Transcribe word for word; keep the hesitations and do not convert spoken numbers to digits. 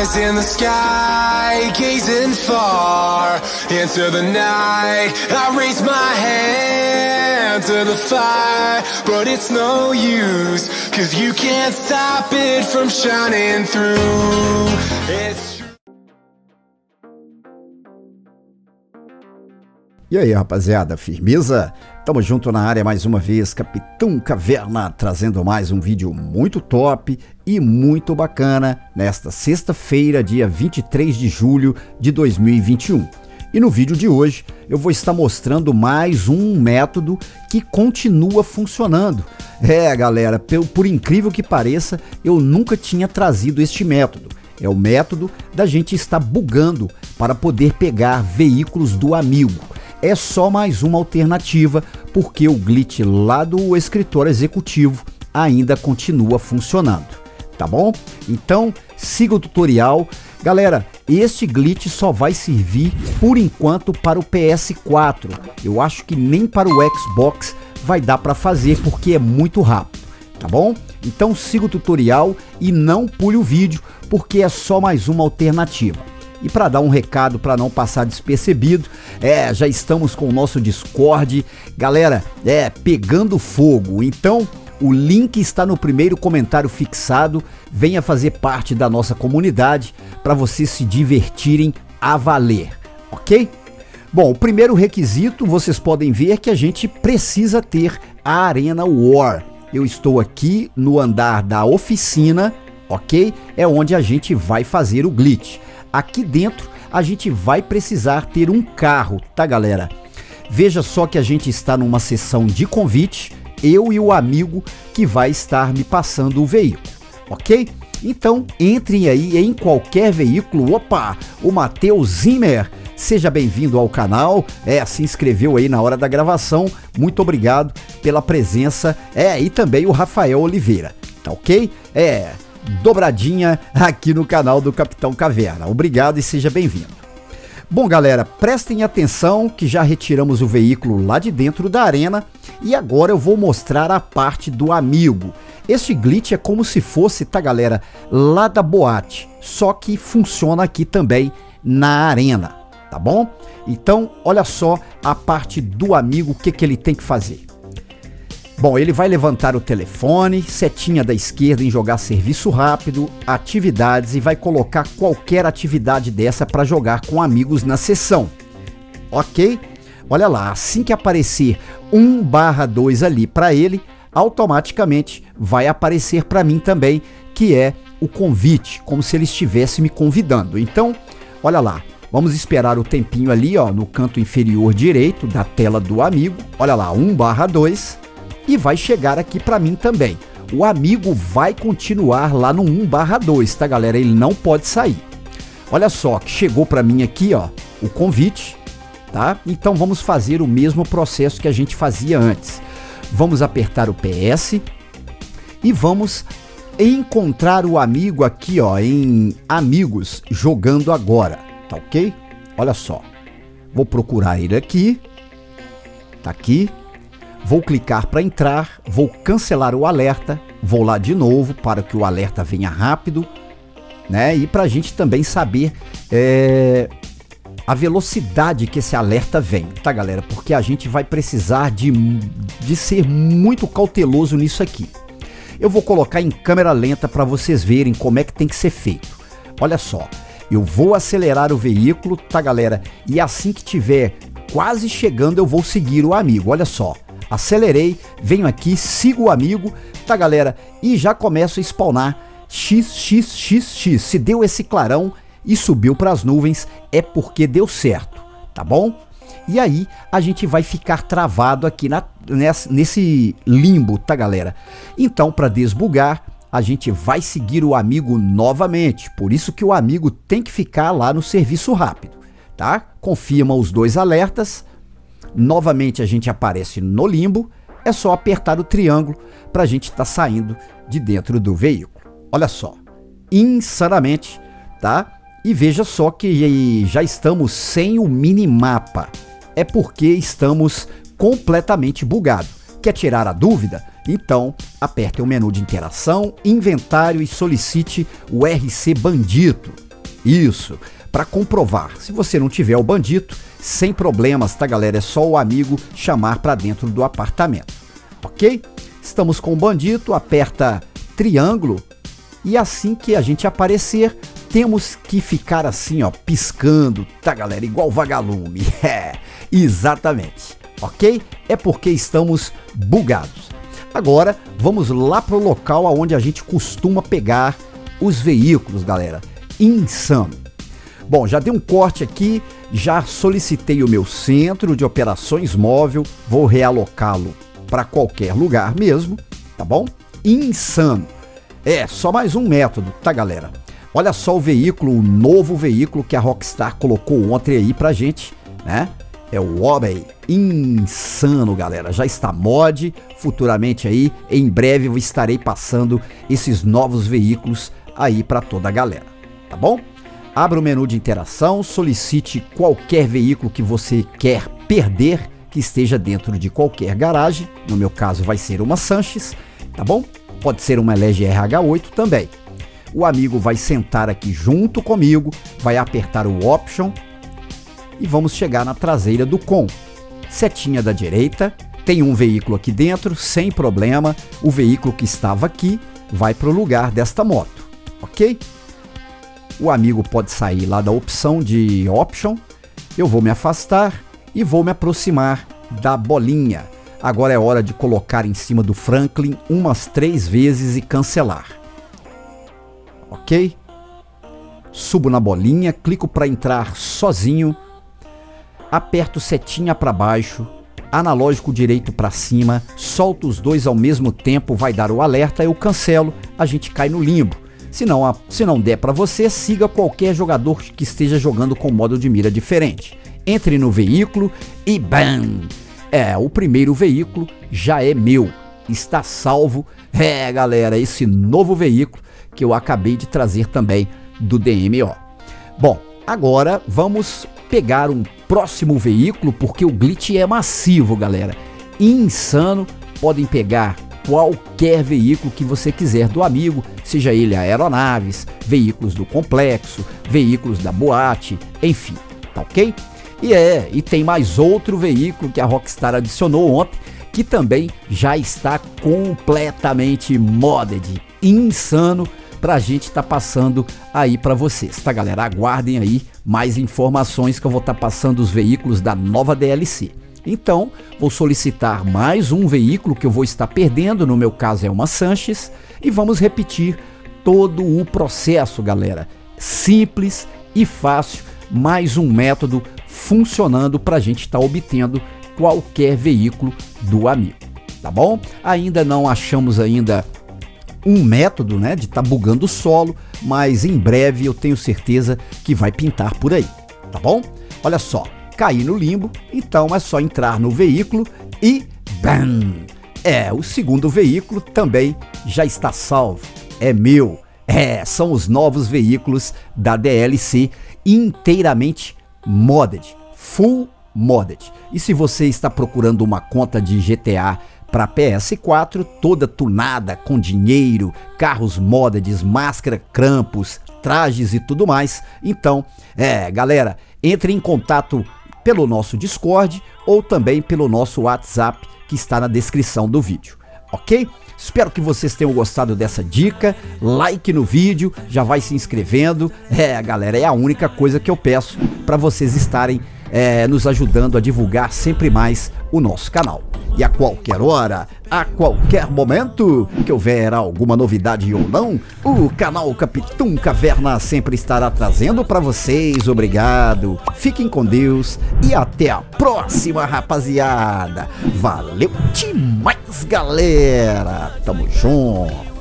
eyes in the sky, gazing far into the night. I raise my hand to the fire, but it's no use, cause you can't stop it from shining through. It's E aí, rapaziada, firmeza? Tamo junto na área mais uma vez, Capitão Caverna, trazendo mais um vídeo muito top e muito bacana nesta sexta-feira, dia vinte e três de julho de dois mil e vinte e um. E no vídeo de hoje eu vou estar mostrando mais um método que continua funcionando. É, galera, por incrível que pareça, eu nunca tinha trazido este método. É o método da gente estar bugando para poder pegar veículos do amigo. É só mais uma alternativa, porque o glitch lá do escritório executivo ainda continua funcionando, tá bom? Então siga o tutorial. Galera, este glitch só vai servir por enquanto para o P S quatro. Eu acho que nem para o Xbox vai dar para fazer, porque é muito rápido, tá bom? Então siga o tutorial e não pule o vídeo, porque é só mais uma alternativa. E para dar um recado, para não passar despercebido, é, já estamos com o nosso Discord, galera, é, pegando fogo. Então, o link está no primeiro comentário fixado. Venha fazer parte da nossa comunidade para vocês se divertirem a valer, ok? Bom, o primeiro requisito, vocês podem ver que a gente precisa ter a Arena War. Eu estou aqui no andar da oficina, ok? É onde a gente vai fazer o glitch. Aqui dentro a gente vai precisar ter um carro, tá, galera? Veja só que a gente está numa sessão de convite, eu e o amigo que vai estar me passando o veículo, ok? Então entrem aí em qualquer veículo. Opa, o Matheus Zimmer, seja bem-vindo ao canal, é, se inscreveu aí na hora da gravação, muito obrigado pela presença, é, e também o Rafael Oliveira, tá ok? É... dobradinha aqui no canal do Capitão Caverna. Obrigado e seja bem-vindo. Bom, galera, prestem atenção que já retiramos o veículo lá de dentro da arena e agora eu vou mostrar a parte do amigo. Este glitch é como se fosse, tá, galera, lá da boate, só que funciona aqui também na arena, tá bom? Então, olha só a parte do amigo, o que que ele tem que fazer. Bom, ele vai levantar o telefone, setinha da esquerda em jogar serviço rápido, atividades, e vai colocar qualquer atividade dessa para jogar com amigos na sessão, ok? Olha lá, assim que aparecer um barra dois ali para ele, automaticamente vai aparecer para mim também, que é o convite, como se ele estivesse me convidando. Então, olha lá, vamos esperar o tempinho ali, ó, no canto inferior direito da tela do amigo, olha lá, um barra dois, e vai chegar aqui para mim também. O amigo vai continuar lá no um barra dois, tá, galera? Ele não pode sair. Olha só, que chegou para mim aqui, ó, o convite, tá? Então vamos fazer o mesmo processo que a gente fazia antes. Vamos apertar o P S e vamos encontrar o amigo aqui, ó, em amigos jogando agora, tá ok? Olha só, vou procurar ele aqui, tá aqui. Vou clicar para entrar, vou cancelar o alerta, vou lá de novo para que o alerta venha rápido, né? E para a gente também saber é, a velocidade que esse alerta vem, tá, galera? Porque a gente vai precisar de, de ser muito cauteloso nisso aqui. Eu vou colocar em câmera lenta para vocês verem como é que tem que ser feito. Olha só, eu vou acelerar o veículo, tá, galera? E assim que tiver quase chegando eu vou seguir o amigo, olha só. Acelerei, venho aqui, sigo o amigo, tá, galera? E já começo a spawnar X X X X. Se deu esse clarão e subiu para as nuvens, é porque deu certo, tá bom? E aí a gente vai ficar travado aqui na, nesse, nesse limbo, tá, galera? Então, para desbugar, a gente vai seguir o amigo novamente. Por isso que o amigo tem que ficar lá no serviço rápido, tá? Confirma os dois alertas. Novamente a gente aparece no limbo, é só apertar o triângulo para a gente estar tá saindo de dentro do veículo. Olha só, insanamente, tá? E veja só que já estamos sem o minimapa, é porque estamos completamente bugados. Quer tirar a dúvida? Então aperte o menu de interação, inventário e solicite o R C Bandito. Isso, para comprovar. Se você não tiver o Bandito, sem problemas, tá, galera? É só o amigo chamar para dentro do apartamento, ok? Estamos com o Bandito, aperta triângulo e assim que a gente aparecer, temos que ficar assim, ó, piscando, tá, galera? Igual vagalume. É, exatamente, ok? É porque estamos bugados. Agora, vamos lá pro local onde a gente costuma pegar os veículos, galera. Insano. Bom, já dei um corte aqui, já solicitei o meu centro de operações móvel, vou realocá-lo para qualquer lugar mesmo, tá bom? Insano. É, só mais um método, tá, galera? Olha só o veículo, o novo veículo que a Rockstar colocou ontem aí pra gente, né? É o Obey. Insano, galera. Já está mod, futuramente aí, em breve eu estarei passando esses novos veículos aí para toda a galera, tá bom? Abra o menu de interação, solicite qualquer veículo que você quer perder, que esteja dentro de qualquer garagem, no meu caso vai ser uma Sanches, tá bom? Pode ser uma L G R H oito também. O amigo vai sentar aqui junto comigo, vai apertar o Option e vamos chegar na traseira do com. Setinha da direita, tem um veículo aqui dentro, sem problema, o veículo que estava aqui vai para o lugar desta moto, ok? O amigo pode sair lá da opção de Option, eu vou me afastar e vou me aproximar da bolinha. Agora é hora de colocar em cima do Franklin umas três vezes e cancelar. Ok? Subo na bolinha, clico para entrar sozinho, aperto setinha para baixo, analógico direito para cima, solto os dois ao mesmo tempo, vai dar o alerta, eu cancelo, a gente cai no limbo. Se não, se não der para você, siga qualquer jogador que esteja jogando com modo de mira diferente. Entre no veículo e bam! É, o primeiro veículo já é meu, está salvo. É, galera, esse novo veículo que eu acabei de trazer também do D M O. Bom, agora vamos pegar um próximo veículo, porque o glitch é massivo, galera. Insano, podem pegar qualquer veículo que você quiser do amigo, seja ele aeronaves, veículos do complexo, veículos da boate, enfim, tá ok? E é, e tem mais outro veículo que a Rockstar adicionou ontem, que também já está completamente modded, insano, pra gente tá passando aí pra vocês, tá, galera? Aguardem aí mais informações que eu vou estar tá passando os veículos da nova D L C. Então, vou solicitar mais um veículo que eu vou estar perdendo, no meu caso é uma Sanches, e vamos repetir todo o processo, galera. Simples e fácil, mais um método funcionando para a gente estar tá obtendo qualquer veículo do amigo, tá bom? Ainda não achamos ainda um método, né, de estar tá bugando o solo, mas em breve eu tenho certeza que vai pintar por aí, tá bom? Olha só, caí no limbo, então é só entrar no veículo e bam! É, o segundo veículo também já está salvo, é meu, é, são os novos veículos da D L C inteiramente modded, full modded. E se você está procurando uma conta de G T A para P S quatro, toda tunada, com dinheiro, carros modded, máscara, crampos, trajes e tudo mais, então, é, galera, entre em contato pelo nosso Discord ou também pelo nosso WhatsApp que está na descrição do vídeo, ok? Espero que vocês tenham gostado dessa dica, like no vídeo, já vai se inscrevendo, é, galera, é a única coisa que eu peço para vocês estarem é, nos ajudando a divulgar sempre mais o nosso canal. E a qualquer hora, a qualquer momento que houver alguma novidade ou não, o canal Capitão Caverna sempre estará trazendo para vocês. Obrigado, fiquem com Deus e até a próxima, rapaziada. Valeu demais, galera. Tamo junto.